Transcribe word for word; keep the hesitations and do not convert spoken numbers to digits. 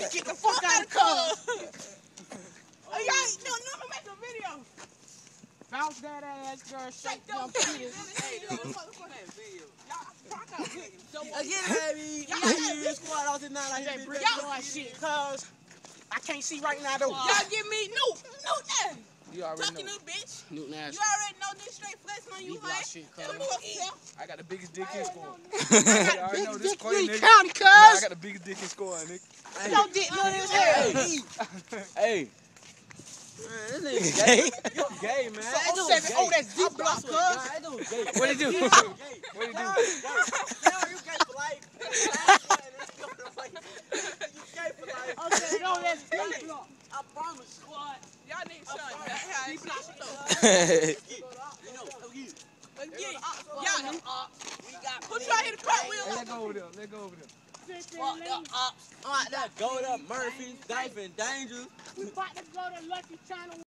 Get the fuck out of cuz. Oh, y'all, no, no, no, make a video. Bounce that ass, girl. Shake them titties. Hey, the motherfucking video. Y'all, rock out, nigga. Again, baby. Y'all get squad out tonight like that. Y'all shit, cuz. I can't see right now, though. Y'all give me Newt. Newt that. You already Tucking know. New bitch. Newton ass. You already know this straight flexing on you, man. Shit, I got the biggest dick in score. I already know this You ain't nigga. counting, cuz. Nah, I got the biggest dick in score, nigga. Your dick little as hell. Hey. Man, this nigga gay. You gay, man. So, oh, seven, oh, that's deep block, cuz. What he do? What he do? You gay for life. You gay for life. Okay, no, that's deep block. I promise. What? Y'all need something. Deep block. Y'all, who try to hit the cartwheel? Hey, let go over there. Let go over there. Fuck the ops. Alright, that go up, Murphy, Knife and Danger. We about to go to Lucky China.